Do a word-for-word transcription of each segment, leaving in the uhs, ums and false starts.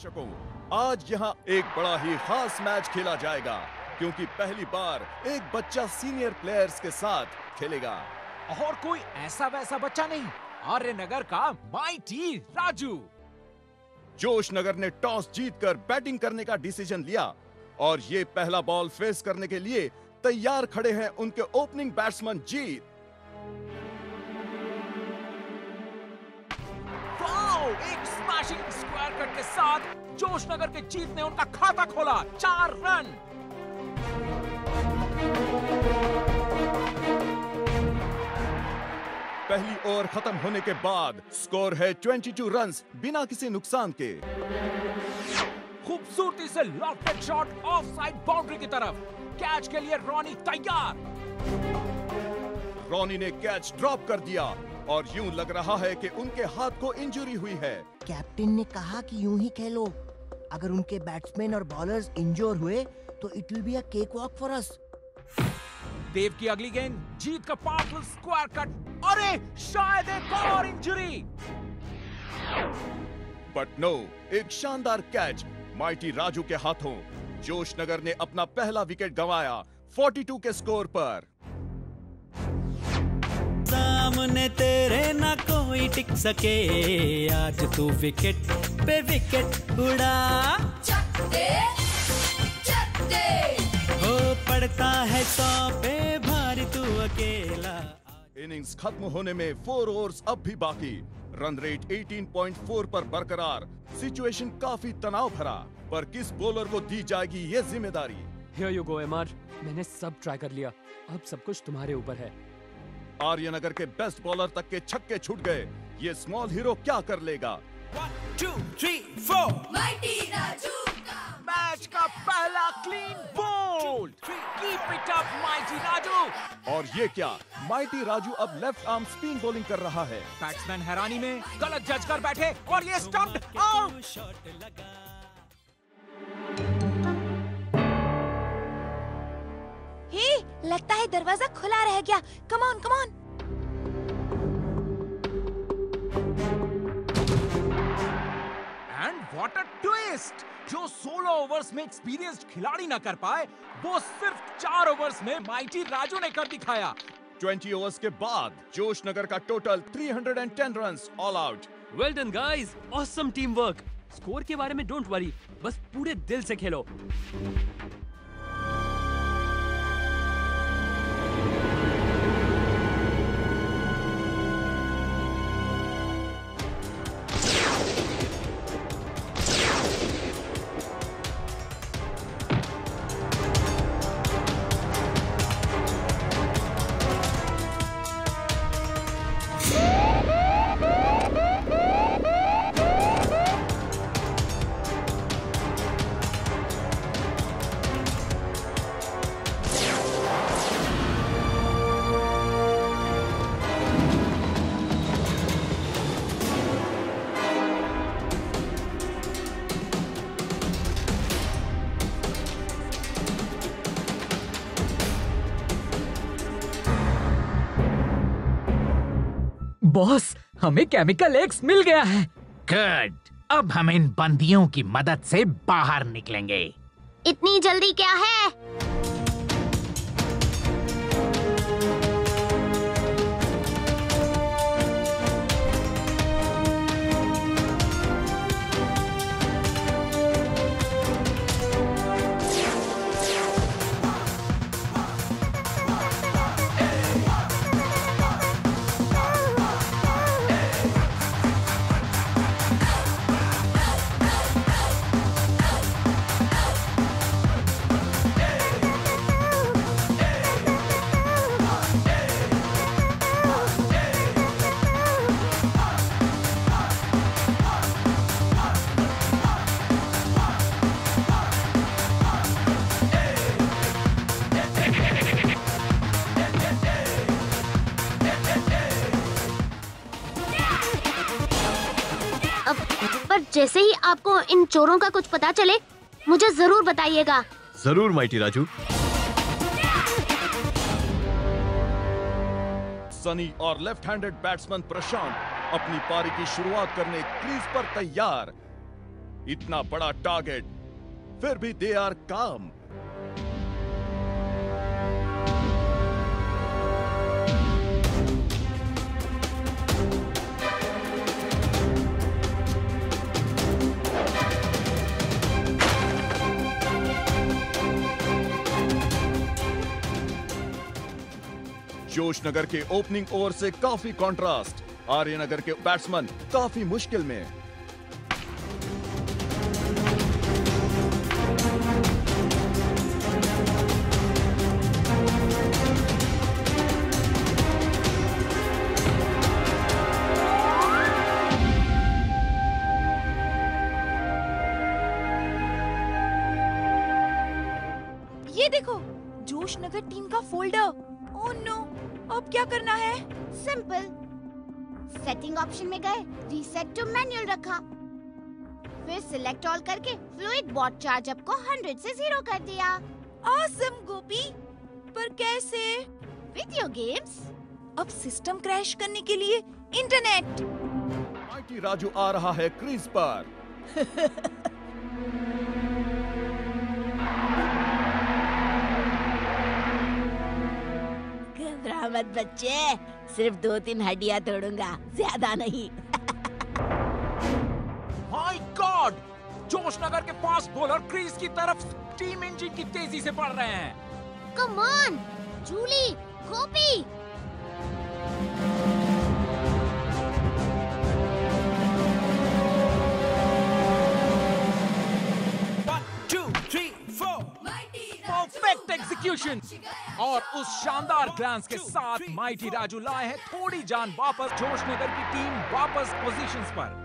दर्शकों, आज यहाँ एक बड़ा ही खास मैच खेला जाएगा क्योंकि पहली बार एक बच्चा सीनियर प्लेयर्स के साथ खेलेगा। और कोई ऐसा वैसा बच्चा नहीं, आर्यनगर का माइटी राजू। जोश नगर ने टॉस जीतकर बैटिंग करने का डिसीजन लिया और ये पहला बॉल फेस करने के लिए तैयार खड़े हैं उनके ओपनिंग बैट्समैन जीत। वाओ, एक स्मैशिंग स्क्वायर कट के साथ जोश नगर के जीत ने उनका खाता खोला। चार रन। पहली ओवर खत्म होने के बाद स्कोर है बाईस रन्स बिना किसी नुकसान के। खूबसूरती से lofted shot off side boundary की तरफ। कैच के लिए रॉनी तैयार। रॉनी ने कैच ड्रॉप कर दिया और यूं लग रहा है कि उनके हाथ को इंजरी हुई है। कैप्टन ने कहा कि यूं ही खेलो। अगर उनके बैट्समैन और बॉलर्स इंजोर हुए तो it will be a cake walk for us. Dev की अगली गेंद, जीत का पावरफुल स्क्वायर कट। अरे शायद एक और इंजरी। बट नो, एक शानदार कैच माइटी राजू के हाथों। जोश नगर ने अपना पहला विकेट गंवाया बयालीस के स्कोर पर। सामने तेरे ना कोई टिक सके, आज तू विकेट पे विकेट उड़ा। चट्टे, चट्टे। हो पड़ता है सौ पे भारी तू अकेला। इनिंग्स खत्म होने में फोर ओवर्स अब भी बाकी। रन रेट अठारह पॉइंट चार पर बरकरार। सिचुएशन काफी तनाव भरा, पर किस बॉलर को दी जाएगी ये जिम्मेदारी। Here you go, M R. मैंने सब ट्राई कर लिया, अब सब कुछ तुम्हारे ऊपर है। आर्यनगर के बेस्ट बॉलर तक के छक्के छूट गए। ये स्मॉल हीरो क्या कर लेगा? One, two, three, four. Mighty Raju का मैच का पहला clean bowled. Keep it up mighty Raju. और ये क्या, माइटी राजू अब लेफ्ट आर्म स्पिन बॉलिंग कर रहा है। बैट्समैन हैरानी में गलत जज कर बैठे और ये स्टंप्ड आउट। हे, लगता है दरवाजा खुला रह गया। Come on, come on. And what a twist! जो सोलह ओवर्स में एक्सपीरियंस्ड खिलाड़ी ना कर पाए, वो सिर्फ चार ओवर्स में माइटी राजू ने कर दिखाया। बीस ओवर्स के बाद जोश नगर का टोटल तीन सौ दस runs all out. Well done guys, awesome team work. Score के बारे में डोंट वरी, बस पूरे दिल से खेलो। बॉस, हमें केमिकल एक्स मिल गया है। गुड, अब हम इन बंदियों की मदद से बाहर निकलेंगे। इतनी जल्दी क्या है? पर जैसे ही आपको इन चोरों का कुछ पता चले, मुझे जरूर बताइएगा। जरूर माइटी राजू। सनी और लेफ्ट हैंडेड बैट्समैन प्रशांत अपनी पारी की शुरुआत करने क्रीज पर तैयार। इतना बड़ा टारगेट, फिर भी दे आर काम। जोशनगर के ओपनिंग ओवर से काफी कंट्रास्ट, आर्यनगर के बैट्समैन काफी मुश्किल में। ये देखो, जोशनगर टीम का फोल्डर। ओह नो, अब क्या करना है? सिंपल, सेटिंग ऑप्शन में गए, रीसेट टू मैनुअल रखा, फिर सिलेक्ट ऑल करके फ्लूइड बॉट चार्ज अप को हंड्रेड से जीरो कर दिया। ऑसम गोपी, पर कैसे? Video games. अब सिस्टम क्रैश करने के लिए इंटरनेट। माइटी राजू आ रहा है क्रीज पर। घबरा मत बच्चे, सिर्फ दो तीन हड्डियां तोड़ूंगा, ज्यादा नहीं। माय गॉड, जोशनगर के फास्ट बॉलर क्रीज की तरफ टीम इंजन की तेजी से बढ़ रहे हैं। Come on, Julie, Gopi. Perfect execution और उस शानदार ग्लैंस के साथ माइटी राजू लाए हैं थोड़ी जान वापस। जोशनगर की टीम वापस पोजीशंस पर।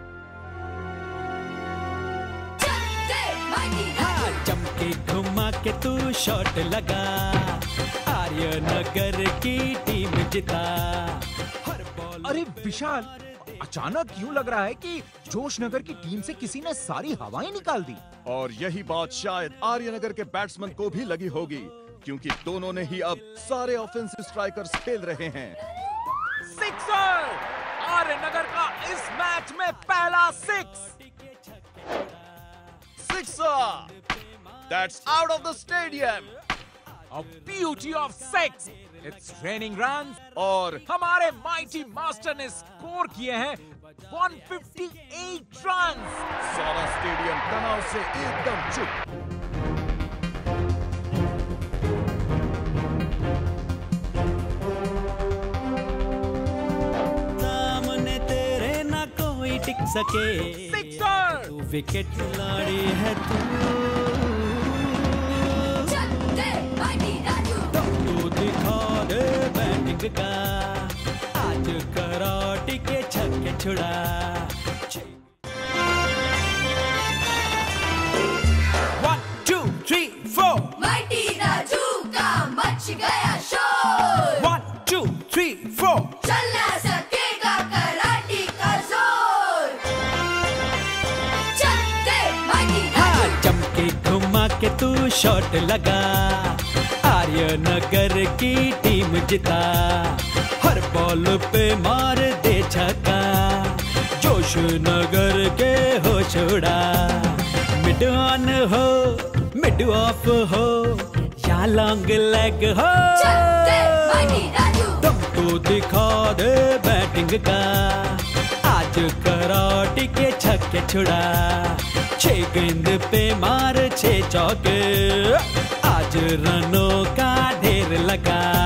हाँ, चमके घुमा के तू शॉट लगा, आर्यनगर की टीम जिता। हर बॉल। अरे विशाल, अचानक क्यों लग रहा है कि जोशनगर की टीम से किसी ने सारी हवाएं निकाल दी? और यही बात शायद आर्यनगर के बैट्समैन को भी लगी होगी, क्योंकि दोनों ने ही अब सारे ऑफेंसिव स्ट्राइकर्स खेल रहे हैं। सिक्सर! आर्यनगर का इस मैच में पहला six. Sixer! That's out of the stadium. A beauty of six. It's raining runs. और हमारे माइटी मास्टर ने स्कोर किए हैं एक सौ अट्ठावन रन। सारा स्टेडियम तनाव से एकदम चुप। सामने तेरे ना कोई टिक सके, सिक्सर! तू विकेट खिलाड़ी है तू। तू दिखा दे बैटिंग का, आज कराटे के छक्के छुड़ा। One two three four, mighty Raju का मच गया शोर। वन टू थ्री फोर, चल ना सकेगा कराटे का जोर। चल दे माइटी हाँ, चमके घुमा के तू शॉट लगा, आर्यनगर की टीम जिता। हर बॉल पे मार दे छक्का, जोशनगर के हो छोड़ा। मिड ऑन हो, मिड ऑफ हो, या लॉन्ग लेग हो, तुम तो दिखा दे बैटिंग का, आज कराटे के छक्के छुड़ा। छह गेंद पे मार छह चौके, आज रनों का ढेर लगा।